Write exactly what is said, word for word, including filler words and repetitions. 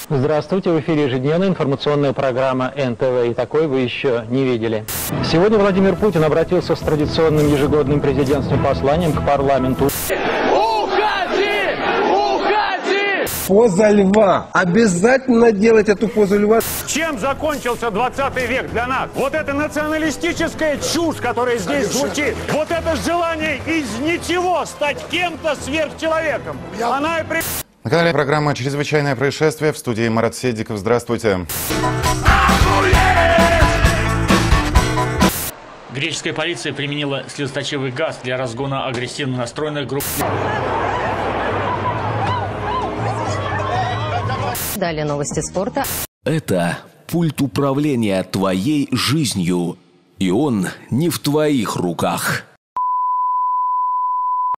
Здравствуйте, в эфире ежедневная информационная программа эн тэ вэ, и такой вы еще не видели. Сегодня Владимир Путин обратился с традиционным ежегодным президентским посланием к парламенту. Уходи! Уходи! Поза льва. Обязательно делать эту позу льва. Чем закончился двадцатый век для нас? Вот эта националистическая чушь, которая здесь звучит. Вот это желание из ничего стать кем-то сверхчеловеком. Она и при... На канале программа «Чрезвычайное происшествие», в студии Марат Седиков. Здравствуйте. Греческая полиция применила слезоточивый газ для разгона агрессивно настроенных групп. Далее новости спорта. Это пульт управления твоей жизнью, и он не в твоих руках.